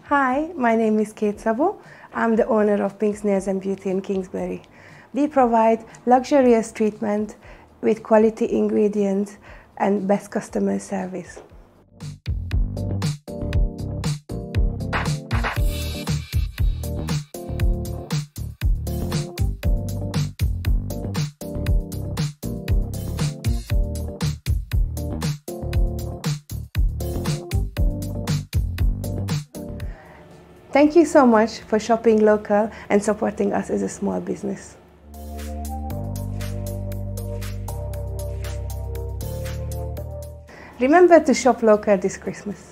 Hi, my name is Kate Sabo. I'm the owner of Pink's Nails and Beauty in Kingsbury. We provide luxurious treatment with quality ingredients and best customer service. Thank you so much for shopping local and supporting us as a small business. Remember to shop local this Christmas.